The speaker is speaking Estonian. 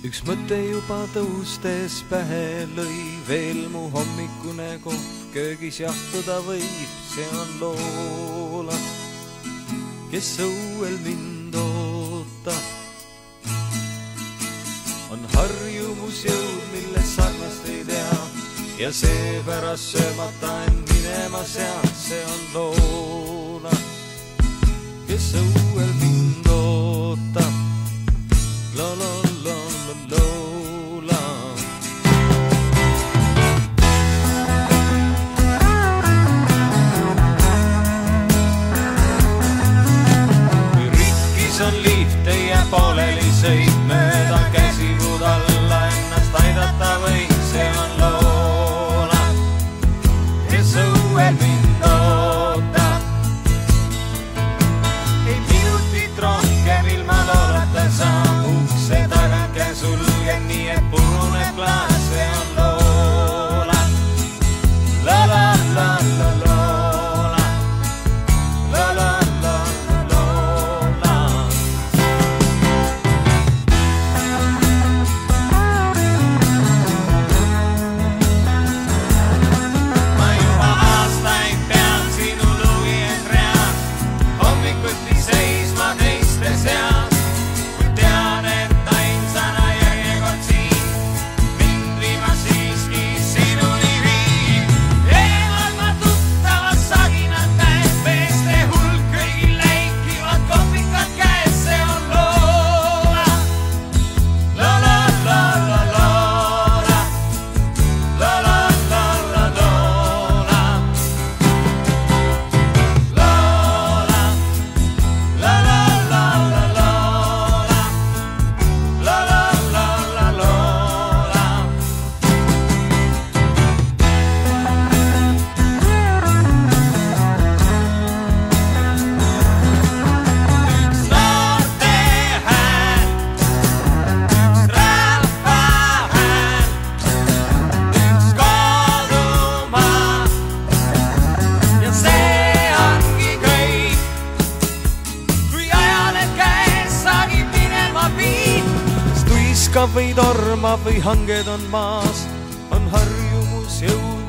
Üks mõte juba tõustes pähe lõi, veel mu hommikune kohv köögis jahtuda võib. See on Loola, kes õuel mind ootab. On harjumusjõud, milles sarnast ei tea ja seepärast söömata end minema sead. See on Loola, kes õuel mind ootab. Loola. Kui rikkis on liift, teie pooleli sõid mööda, käsivud alla ennast aidata võid. See on Loola, kes õuel mind ootab. Ei minutit rohkem ilma Loolata saab, ukse tagant käsulgen nii, et puruneb klaas. See on Loola, la la la la Loola, la la la la Loola. Ma juba aastaid pean sinu lugi ees reas, hommikuti seisma teiste seas. Või torma või hanged on maas, on harjumusjõud.